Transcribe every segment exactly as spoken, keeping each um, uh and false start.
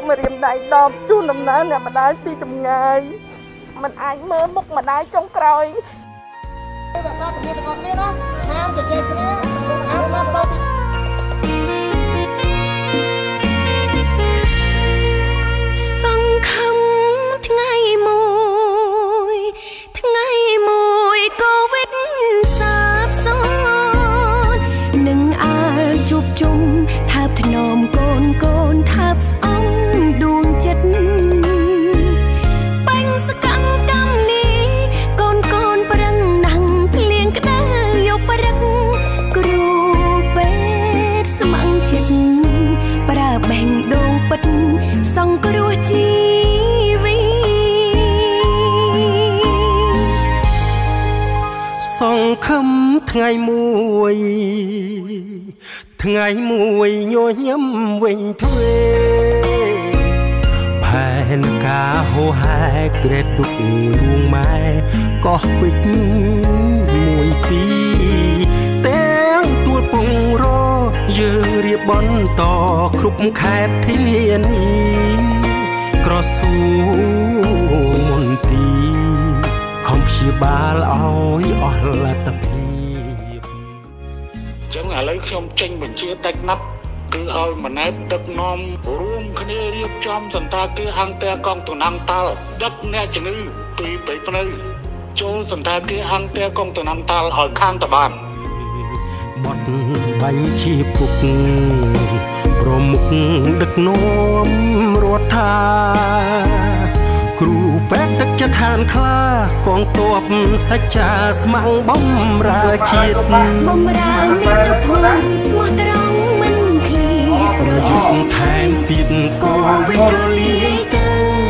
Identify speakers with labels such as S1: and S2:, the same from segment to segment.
S1: มาเรียมได้ดอมจูนน้ำน้ำเนี่ยมาได้ตีจำไงมันอายเมื่อมุกมาได้จงกรอยภาษาตะเกียบตะกอนนี่นะน้ำจะเจ็บเนี่ยน้ำน้ำต้อง
S2: สังคมทั้งไงมวยทั้งไงมวยก็เว้นสาบซ้อนหนึ่งอาจุบจุมทับถนอมโกนโกนทับซ้องดวงจิตเป็นสกังกำนี้โกนโกนปรังนังเพลียงกระเดยกปรังกรูเป็ดสมังจิตปราแบ่งดูปัดส่องกรัวจีวี
S3: ส่องคำថ្ងៃមួយថ្ងៃមួយញញឹមវិញទ្វេផែនការហូហែក្រេតឌុកលួងម៉ែកោះពេជ្រមួយពីរទាំងទួលពងរយើងរៀបបន្តគ្រប់ខេត្តធានីក្រសួងមន្ទីរខំព្យាបាលឲ្យអស់លទ្ធភាព
S4: ចឹងឥឡូវខ្ញុំចេញបញ្ជាដាច់ណាប់គឺឲ្យម្នាក់ដឹកនាំរួមគ្នារៀបចំសន្តាគារអង្គការកងទនាំតាល់ដឹកអ្នកជំងឺពីព្រៃភ្នៅចូលសន្តាគារអង្គការកងទនាំតាល់ឲ្យខាងតបាន
S3: បត់បាញ់ជាពុកប្រមុខដឹកនាំរដ្ឋាគ្រូពេទ្យទឹកចិត្តឋានខ្លាកងទ័ពសច្ចាស្មាំងបំរើជាតិ
S2: បំរើមាតុភូមិស្មោះត្រង់មិនឃ្លាតប្រយុទ្ធ
S3: ថែមទៀតក៏វិញរលាយទៅ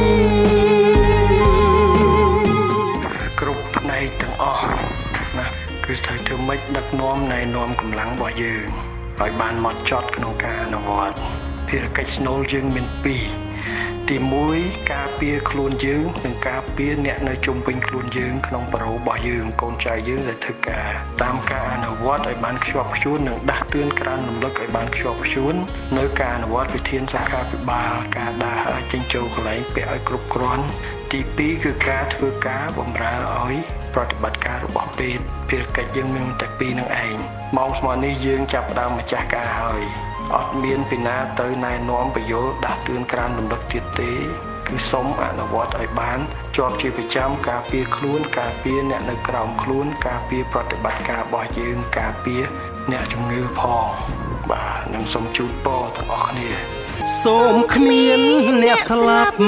S5: គ្រប់ផ្នែកទាំងអស់ណាគឺត្រូវធ្វើម៉េចដឹកនាំណែនាំកម្លាំងរបស់យើងឲ្យបានហ្មត់ចត់ក្នុងការអនុវត្តភារកិច្ចស្នូលយើងមានពីរទីមួយការពារខ្លួនយើងនិងការពារអ្នកនៅជុំវិញខ្លួនយើងក្នុងបរិបទរបស់យើងកូនចៅយើងដែលធ្វើការតាមការអនុវត្តឲ្យបានខ្ជាប់ខ្ជួននិងដាស់តឿនក្រើនរំលឹកឲ្យបានខ្ជាប់ខ្ជួននៅការអនុវត្តវិធានសុខាភិបាលការដាស់ឲ្យចេញចូលកន្លែងពាក់ឲ្យគ្រប់គ្រាន់ទីពីរគឺការធ្វើការបម្រើឲ្យប្រតិបត្តិការរបស់ពេទ្យភារកិច្ចយើងមានតែពីរនឹងឯងម៉ោងស្មើនេះយើងចាប់ផ្ដើមម្ចាស់ការហើយអត់មានពីណាទៅណែនាំបញ្យល់ដាស់តឿនក្រើនរំលឹកទៀតទេគឺសូមអនុវត្តឲ្យបានជាប់ជាប្រចាំការពារខ្លួនការពារអ្នកនៅក្រោមខ្លួនការពារប្រតិបត្តិការរបស់យើងការពារអ្នកជំងឺផងបាទនឹងសូមជូនពរទាំងអស់គ្នា
S3: សូមគ្មានអ្នកស្លាប់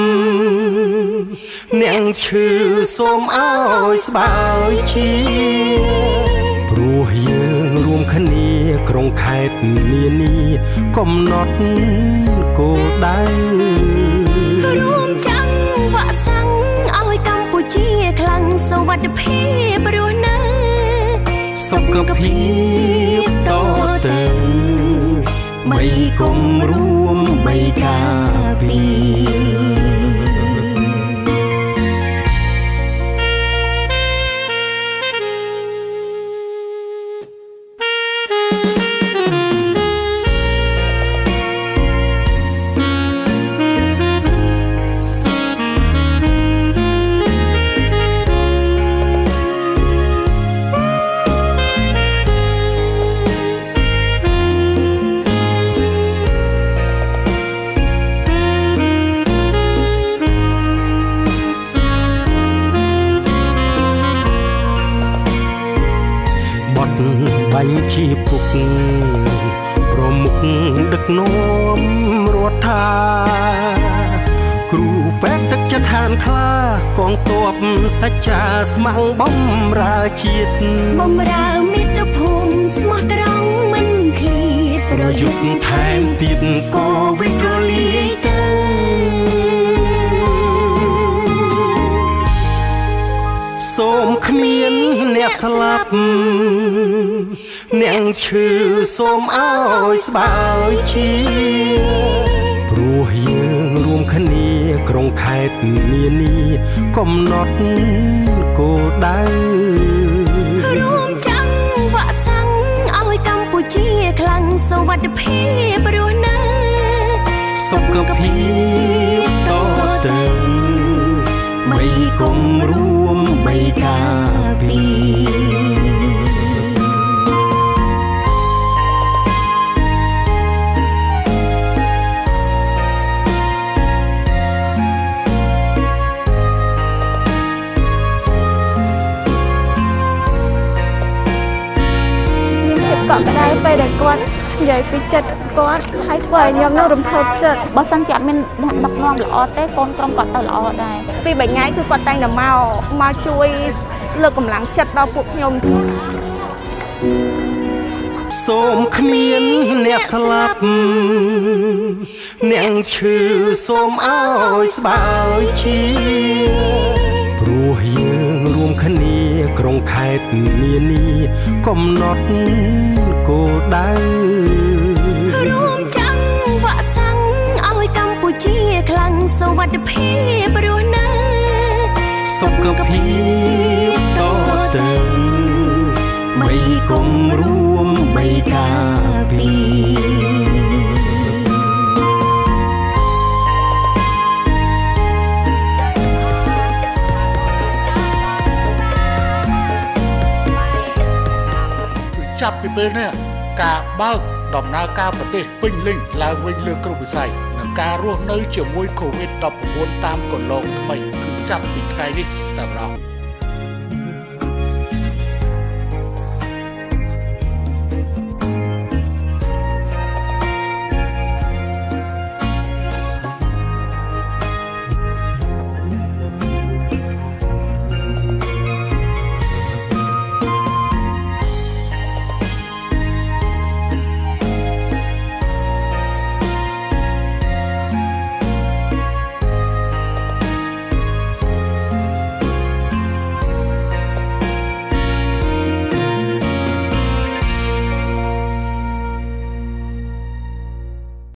S3: អ្នកឈឺសូមឲ្យស្បើយជាព្រោះយើងរួមគ្នាក្រុងខេត្តនានាកំណត់គោលដៅ
S2: រួមចាំវាក់សាំងឲ្យកម្ពុជាខ្លាំងសុវត្ថិភាពរស់នៅ
S3: សុខភាពតទៅបីគុំរួមបីការពាបាញ់ជាពុកប្រមុខដឹកនាំរដ្ឋាគ្រូពេទ្យទឹកចិត្តឋានខ្លាកងទ័ពសច្ចាស្មាំងបំរើជាតិ
S2: បំរើមាតុភូមិស្មោះត្រង់មិនឃ្លាតប្រយុទ្ធ
S3: ថែមទៀតក៏វិញរលាយទៅសូមគ្មានអ្នកស្លាប់អ្នកឈឺសូមឲ្យស្បើយជាព្រោះយើងរួមគ្នាក្រុងខេត្តនានាកំណត់គោលដៅ
S2: រួមចាំវាក់សាំងឲ្យកម្ពុជាខ្លាំងសុវត្ថិភាពរស់នៅ
S3: សសុខភាពតទៅបីគុំរួមបីការពារ
S6: ក៏ได้ពេលដែលគាត់និយាយពីចិត្តគាត់ហើយធ្វើឲ្យខ្ញុំនឹងរំភើបចិត្តបើសិនជាអត់មានដឹកនាំល្អទេកូនក្រុមគាត់ទៅល្អដែរពីបីថ្ងៃគឺគាត់តែងតែមកមកជួយលើកកម្លាំងចិត្តដល់ពួកខ្ញុំ
S3: សូមគ្មានអ្នកស្លាប់អ្នកឈឺសូមឲ្យស្បើយជាព្រោះយើងរួមគ្នាក្រុងខេត្តនានាកំណត់គោលដៅ
S2: រួមចាំវាក់សាំងឲ្យកម្ពុជាខ្លាំងសុវត្ថិភាពរស់នៅ
S3: សុខភាពតទៅបីគុំរួមបីការពារ
S4: ចាប់ពីពេលនេះការបើកដំណើរការប្រទេសពេញលេញឡើងវិញលើគ្រប់វិស័យនិងការរស់នៅជាមួយ កូវីដ ដប់ប្រាំបួន តាមកន្លងថ្មីគឺចាប់ពីថ្ងៃនេះតែម្ដង